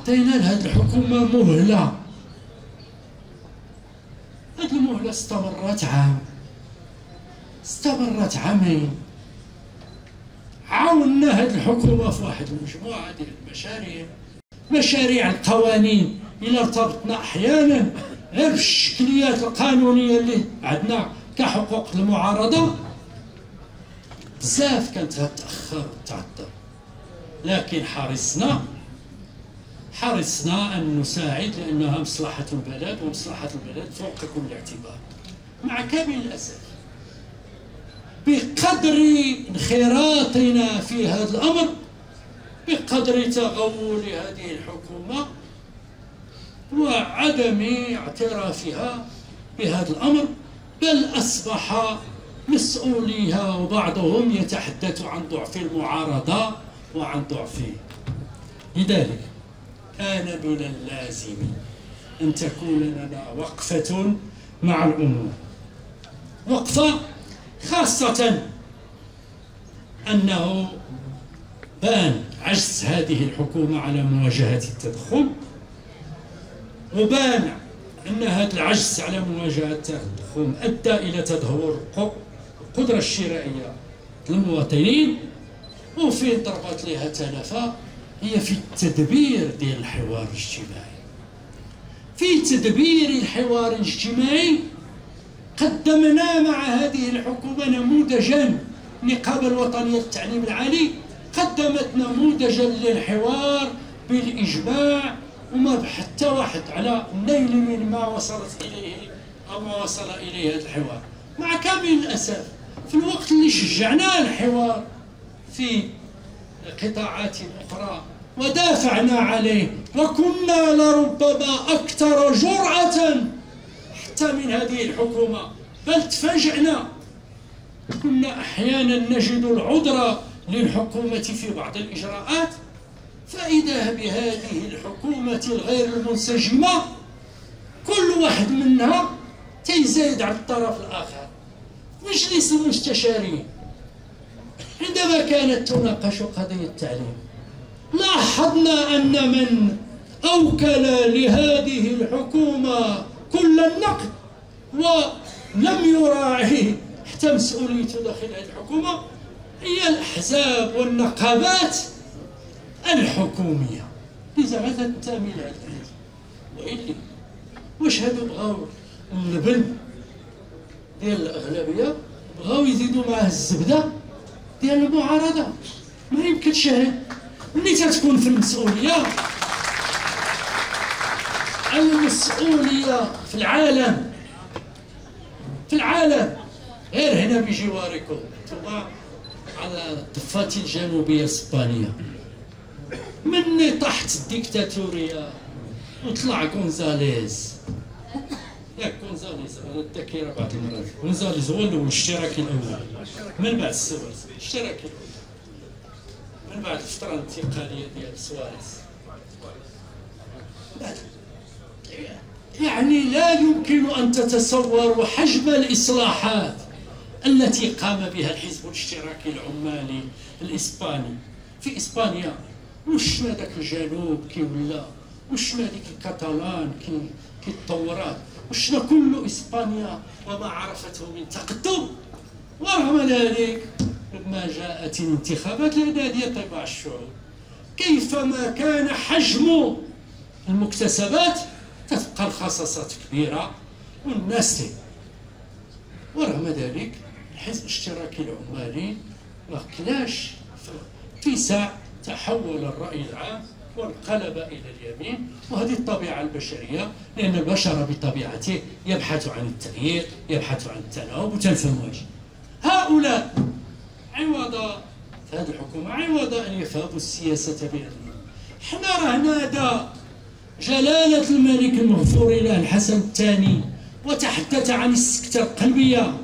عطينا لهذه الحكومة مهلة. هذه المهلة استمرت عام، استمرت عامين. عاونا هذه الحكومة في واحد المجموعة ديال المشاريع، مشاريع القوانين إلا ارتبطنا أحيانا غير بالشكليات القانونية اللي عندنا كحقوق المعارضة بزاف كانت تتأخر وتعطل، لكن حرصنا أن نساعد لأنها مصلحة البلد، ومصلحة البلد فوق كل اعتبار. مع كامل الأسف بقدر انخراطنا في هذا الأمر، بقدر تغول هذه الحكومة وعدم اعترافها بهذا الأمر، بل أصبح مسؤوليها وبعضهم يتحدث عن ضعف المعارضة وعن ضعفه. لذلك كان من اللازم أن تكون لنا وقفة مع الأمور، وقفة خاصة أنه بان عجز هذه الحكومة على مواجهة التضخم، وبان أن هذا العجز على مواجهة التضخم أدى إلى تدهور القدرة الشرائية للمواطنين. وفين ضربت لها تلفة هي في التدبير ديال الحوار الاجتماعي. في تدبير الحوار الاجتماعي قدمنا مع هذه الحكومة نموذجا. النقابة الوطنية للتعليم العالي قدمت نموذجا للحوار بالإجماع، وما حتى واحد على النيل من ما وصلت إليه أو ما وصل إليه هذا الحوار. مع كامل الأسف في الوقت اللي شجعنا الحوار في قطاعات أخرى ودافعنا عليه وكنا لربما أكثر جرأة حتى من هذه الحكومة، بل تفاجأنا، كنا أحيانا نجد العذر للحكومة في بعض الإجراءات، فإذا بهذه الحكومة الغير المنسجمة كل واحد منها تيزايد على الطرف الآخر. مجلس المستشارين عندما كانت تناقش قضية التعليم لاحظنا أن من أوكل لهذه الحكومة كل النقد ولم يراعي حتى مسؤوليته داخل هذه الحكومة هي الأحزاب والنقابات الحكومية. لذا ماذا تنتمي لهذا الحزب؟ وإلي واش هادو بغاو اللبن ديال الأغلبية، بغاو يزيدوا معاه الزبدة ديال المعارضة؟ ما يمكنش. ملي تتكون في المسؤولية في العالم غير هنا بجواركم، ثم على الضفة الجنوبية الإسبانية، من طاحت الديكتاتورية وطلع غونزاليز. ياك غونزاليز على الذاكرة بعض المرات، غونزاليز هو الأول الاشتراكي الأول، من بعد سواريز الاشتراكي الأول، من بعد الفترة الانتقالية ديال سواريز. يعني لا يمكن أن تتصوروا حجم الإصلاحات التي قام بها الحزب الاشتراكي العمالي الإسباني في إسبانيا. وش هذاك الجنوب كي ولا، وش هذيك الكاتالان كي تطورات، وشنا كل إسبانيا وما عرفته من تقدم. ورغم ذلك لما جاءت الانتخابات لنادي طباع الشعوب كيفما كان حجم المكتسبات تبقى الخصاصات كبيرة والناس ورغم ذلك الحزب الاشتراكي العمالي ما كلاش في ساعة تحول الرأي العام وانقلب إلى اليمين. وهذه الطبيعة البشرية، لأن البشر بطبيعته يبحث عن التغيير، يبحث عن التناوب وتنفهم وجه. هؤلاء عوض هذه الحكومة عوض أن يفهموا السياسة بأنهم حنا راه نادى جلالة الملك المغفور له الحسن الثاني وتحدث عن السكتة القلبية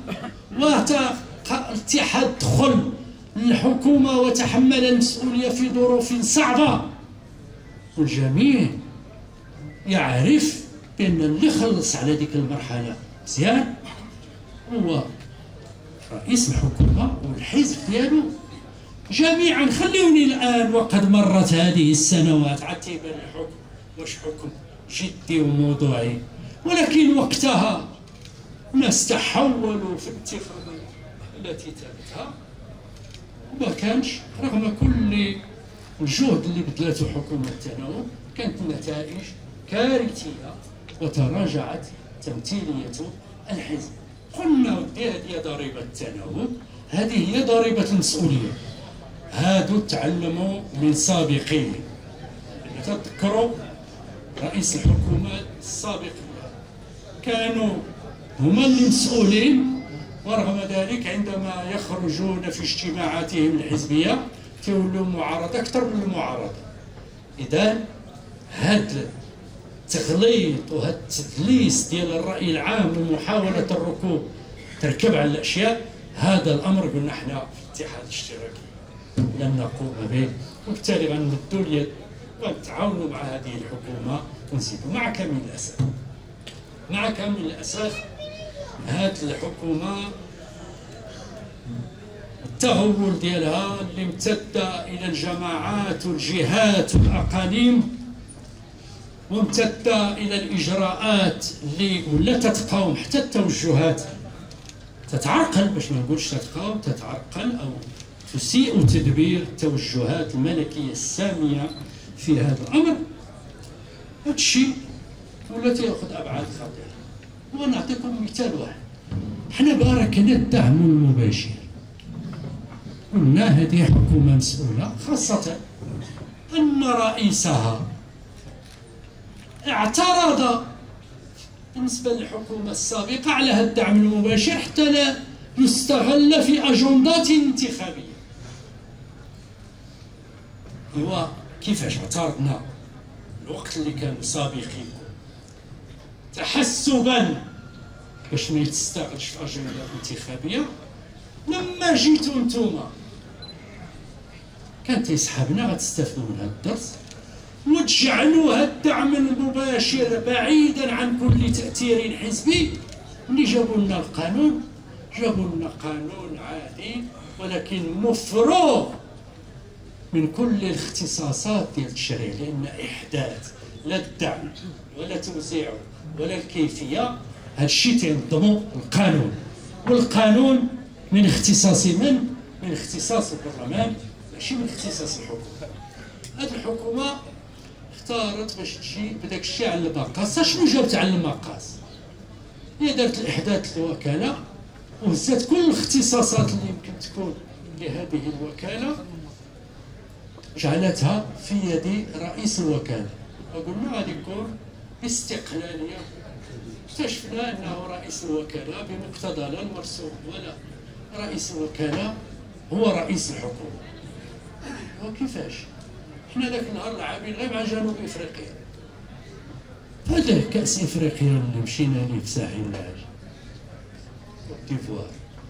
واتحاد دخل الحكومة وتحمل المسؤولية في ظروف صعبة، والجميع يعرف بأن اللي خلص على ذيك المرحلة مزيان هو رئيس الحكومة والحزب ديالو جميعا. خليوني الآن وقد مرت هذه السنوات عاد تيبان الحكم واش حكم جدي وموضوعي، ولكن وقتها الناس تحولوا في الانتخابات التي تالتها، وما كانش رغم كل الجهد اللي بذلته حكومة التناوب كانت النتائج كارثية وتراجعت تمثيلية الحزب. قلنا ودي هذه ضريبة التناوب، هذه هي ضريبة المسؤولية. هادو تعلموا من سابقين، تذكروا رئيس الحكومة السابق كانوا هما اللي مسؤولين، ورغم ذلك عندما يخرجون في اجتماعاتهم الحزبية تولوا معارضة أكثر من المعارضة. إذن هذا التغليط وهذا التدليس ديال الرأي العام ومحاولة الركوب تركب على الأشياء، هذا الأمر قلنا احنا في الاتحاد الاشتراكي لن نقوم به، وبالتالي غنمدوا اليد ونتعاونوا مع هذه الحكومة ونزيدوا. مع كامل الأسف، مع كامل الأسف هذه الحكومة التهور ديالها اللي امتد إلى الجماعات والجهات والأقاليم، وامتد إلى الإجراءات اللي ولا تتقاوم حتى التوجهات، تتعرقل، باش ما نقولش تتقاوم، تتعرقل أو تسيء تدبير التوجهات الملكية السامية في هذا الأمر. هذا الشيء ولا تأخذ أبعاد خطيرة. ونعطيكم مثال واحد، احنا باركنا الدعم المباشر، قلنا هذه حكومة مسؤولة، خاصة أن رئيسها اعترض بالنسبة للحكومة السابقة على هذا الدعم المباشر حتى لا يستغل في أجندات انتخابية. هو كيفاش اعترضنا الوقت اللي كانوا سابقين تحسبا باش ما يتستغلش في أجندات انتخابية، لما جيتوا نتوما كان تيسحبنا غتستافدوا من هذا الدرس وتجعلوا هذا الدعم المباشر بعيدا عن كل تأثير حزبي. اللي جابوا لنا القانون، جابوا لنا قانون عادي ولكن مفروغ من كل الاختصاصات ديال التشريع، لأن إحداث لا الدعم ولا توزيعه ولا الكيفية هذا الشيء تينظموا القانون، والقانون من اختصاص من؟ من اختصاص البرلمان، ماشي من اختصاص الحكومة. هذه الحكومة اختارت باش تجي بداك الشيء على المقاس. شنو جابت على المقاس؟ هي دارت الإحداث الوكالة وهزات كل الاختصاصات اللي يمكن تكون لهذه الوكالة، جعلتها في يد رئيس الوكالة، وقلنا غادي يكون استقلالية. اكتشفنا أنه رئيس الوكالة بمقتضى لا المرسوم ولا رئيس الوكالة هو رئيس الحكومة. وكيفاش؟ احنا ذاك النهار لاعبين غير مع جنوب افريقيا، هذا كأس افريقيا اللي مشينا ليه في ساحل العاج كوت ديفوار،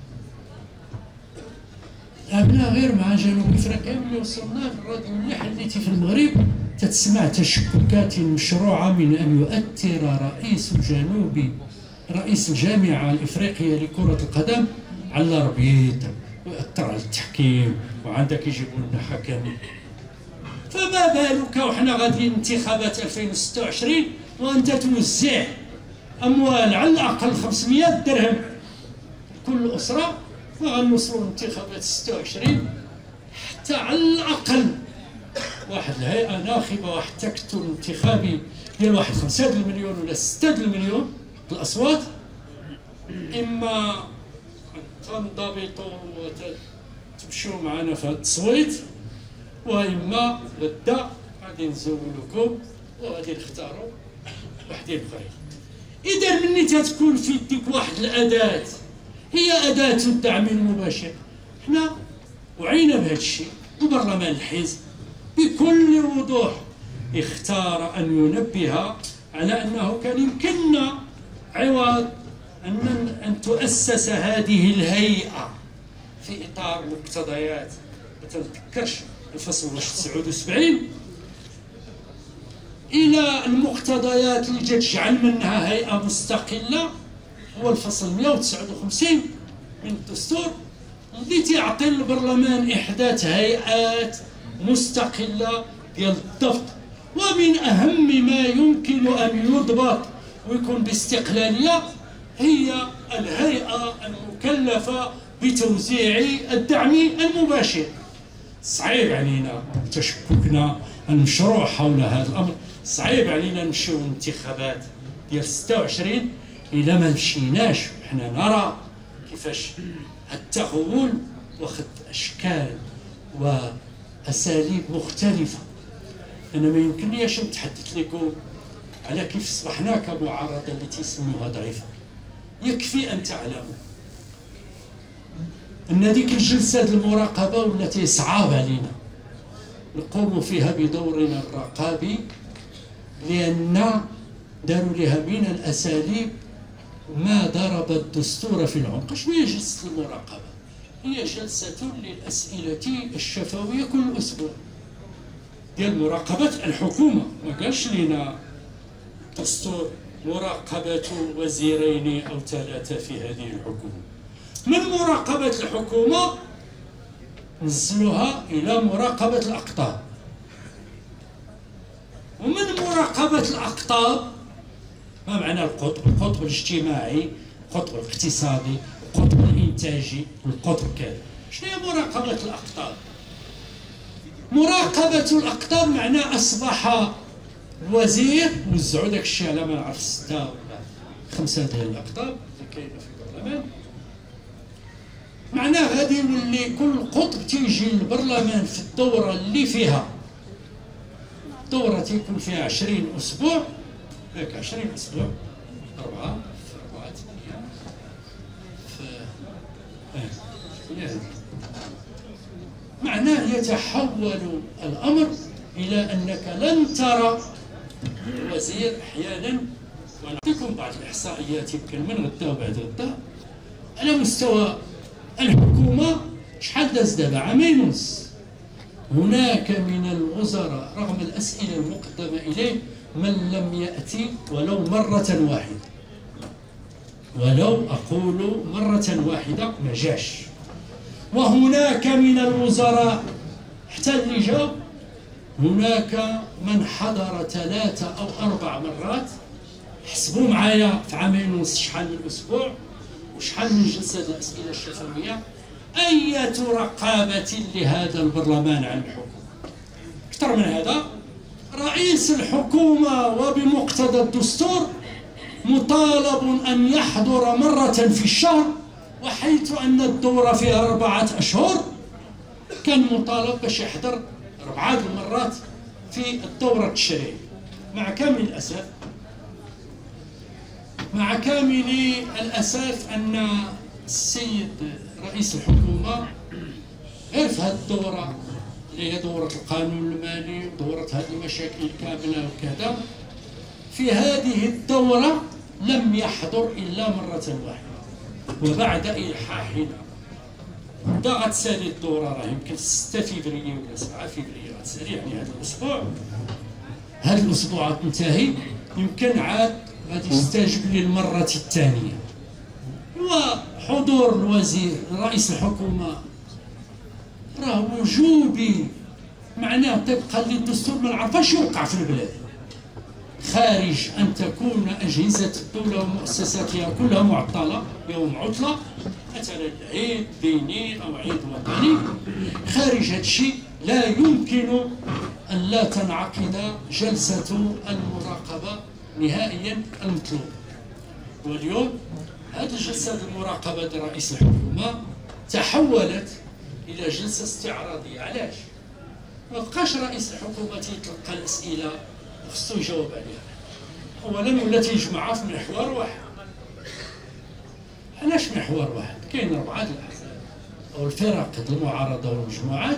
لعبنا غير مع جنوب افريقيا. ملي وصلنا الراديو اللي حليتي في المغرب تتسمع تشككات مشروعة من أن يؤثر رئيس الجامعة الإفريقية لكرة القدم على الأربيط ويأثر على التحكيم، وعندك يجيبوا لنا حكم. فما بالك وحنا غاديين انتخابات 2026 وأنت توزع أموال على الأقل 500 درهم كل أسرة، وغنوصلوا لانتخابات 26 حتى على الأقل واحد الهيئة ناخبة واحد التكتل انتخابي ديال واحد 5 المليون ولا 6 المليون الأصوات، إما تنضبطوا وتمشوا معنا في هذا التصويت، وإما لدا غادي نزولوكم وغادي نختاروا وحدين اخرين. إذا مني تتكون في يديك واحد الأداة هي أداة الدعم المباشر، حنا وعينا بهذا الشيء، وبرلمان الحزب بكل وضوح اختار أن ينبه على أنه كان يمكننا عوض أن تؤسس هذه الهيئة في إطار مقتضيات، ما تذكرش الفصل 79 إلى المقتضيات اللي تجعل منها هيئة مستقلة، هو الفصل 159 من الدستور اللي تعطي البرلمان إحداث هيئات مستقلة ديال الضبط ومن أهم ما يمكن أن يضبط ويكون باستقلالية هي الهيئة المكلفة بتوزيع الدعم المباشر. صعيب علينا تشككنا المشروع حول هذا الأمر، صعيب علينا نمشيو للانتخابات ديال 26 إلا ما مشيناش وحنا نرى كيفاش التغول واخد أشكال وأساليب مختلفة. أنا ما يمكنليش نتحدث لكم على كيف أصبحنا كمعارضة اللي تيسموها ضعيفة. يكفي أن تعلموا أن ديك الجلسة المراقبة والتي صعاب علينا نقوم فيها بدورنا الرقابي، لأن داروا لها من الأساليب ما ضرب الدستور في العنق. شنو هي جلسة المراقبة؟ هي جلسة للأسئلة الشفوية كل أسبوع ديال مراقبة الحكومة. ما قالش لنا دستور مراقبة وزيرين أو 3 في هذه الحكومة. من مراقبة الحكومة نزلوها إلى مراقبة الأقطاب، ومن مراقبة الأقطاب ما معنى القطب؟ القطب الاجتماعي، القطب الاقتصادي، القطب الإنتاجي، القطب كذا. شنو هي مراقبة الأقطاب؟ مراقبة الأقطاب معناه أصبح الوزير وزعوا داك الشيء على ما نعرف 6 ولا 5 ديال الأقطاب اللي كاينة في البرلمان. معناه غادي يولي كل قطب تيجي للبرلمان في الدورة اللي فيها، الدورة تيكون فيها 20 أسبوع، ياك 20 أسبوع، 4 في 4 8 معناه يتحول الأمر إلى أنك لن ترى الوزير أحيانا. ونعطيكم بعض الإحصائيات يمكن من غدا وبعد غدا على مستوى الحكومة. شحال داز دابا؟ 1.5 عام. هناك من الوزراء رغم الأسئلة المقدمة إليه من لم يأتي ولو مرة واحدة، ولو أقول مرة واحدة ما جاش. وهناك من الوزراء حتى اللي جاو هناك من حضر 3 أو 4 مرات. حسبوا معايا في 1.5 عام شحال من أسبوع وشحال من جلسة الأسئلة الشفوية. أية رقابة لهذا البرلمان على الحكومة؟ أكثر من هذا، رئيس الحكومة وبمقتضى الدستور مطالب أن يحضر مرة في الشهر، وحيث أن الدورة فيها 4 أشهر كان مطالب باش يحضر 4 المرات في الدورة التشريعية. مع كامل الأسف، مع كامل الأسف أن السيد رئيس الحكومة غير في هذه الدورة اللي هي دورة القانون المالي ودورة هذه المشاكل كاملة وكذا، في هذه الدورة لم يحضر إلا مرة واحدة. وبعد إلحاحنا بدا غتسالي الدورة، راه يمكن 6 فبراير ولا 7 فبراير غتسالي، يعني هذا الأسبوع، هذا الأسبوع تنتهي، يمكن عاد غادي يستجب للمرة الثانية. وحضور الوزير رئيس الحكومة راه وجوبي، معناه تبقى للدستور ما نعرفاش يوقع في البلاد خارج أن تكون أجهزة الدولة ومؤسساتها كلها معطلة يوم عطلة، مثلا عيد ديني أو عيد وطني. خارج هذا الشيء لا يمكن أن لا تنعقد جلسة المراقبة نهائيا المطلوب. واليوم هذه جلسة المراقبة لرئيس الحكومة تحولت إلى جلسة استعراضية. علاش؟ ما بقاش رئيس الحكومة يتلقى الأسئلة وخصو يجاوب عليها. أولا ولا تيجمعها في محور واحد. علاش محور واحد؟ كاين 4 الأحزاب أو الفرق المعارضة والمجموعات،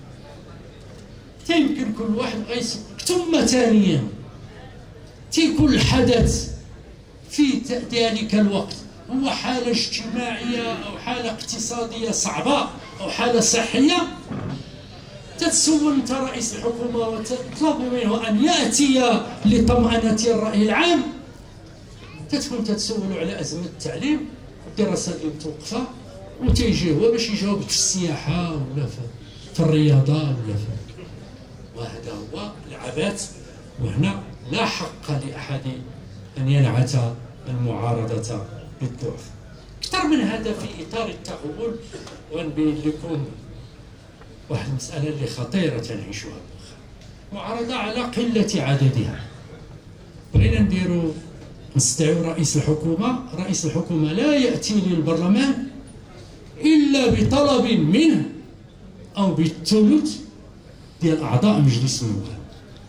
يمكن كل واحد بغا يسبق. ثم ثانيا تيكون الحدث في ذلك الوقت هو حالة اجتماعية أو حالة اقتصادية صعبة أو حالة صحية، تتسول أنت رئيس الحكومة وتطلب منه أن يأتي لطمأنة الرأي العام. تتكون تتسول على أزمة التعليم والدراسة اللي متوقفة، وتيجي هو باش يجاوبك في السياحة ولا في الرياضة ولا في. وهذا هو العبث وهنا لا حق لأحد أن ينعت المعارضة بالضعف. أكثر من هذا في إطار التغول، ونبين لكم واحد المسألة اللي خطيرة نعيشوها، معارضة على قلة عددها. بغينا نديرو نستدعو رئيس الحكومة، رئيس الحكومة لا يأتي للبرلمان إلا بطلب منه أو بالثلث ديال أعضاء مجلس النواب،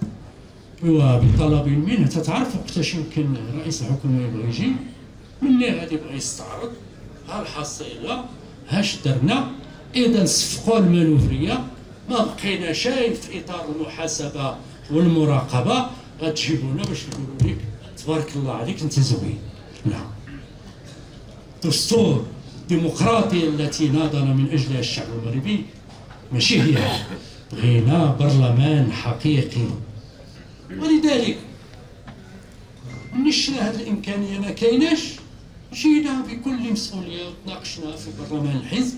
وبطلب منه. تتعرف وقتاش يمكن رئيس الحكومة يبغي يجي، مني غادي يبغي يستعرض ها الحصيلة، هاش درنا، إذا صفقوا المانوفرية، ما بقينا شيء في إطار المحاسبة والمراقبة، غتجيبونا باش نقولوا لك تبارك الله عليك انت زوين. لا، دستور الديمقراطية التي ناضل من أجلها الشعب المغربي ماشي هي. بغينا برلمان حقيقي، ولذلك نشنا هذه الإمكانية ما كايناش، جينا بكل مسؤولية وتناقشنا في برلمان الحزب،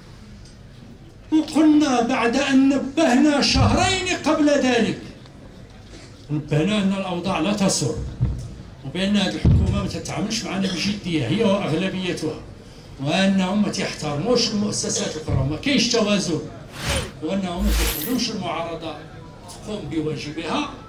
وقلنا بعد أن نبهنا شهرين قبل ذلك، نبهنا أن الأوضاع لا تسر، وبأن هذه الحكومة ما تتعاملش معنا بجدية هي وأغلبيتها، وأنهم ما تحترموش المؤسسات الأخرى وما كاينش توازن، وأنهم ما تخلوش المعارضة تقوم بواجبها.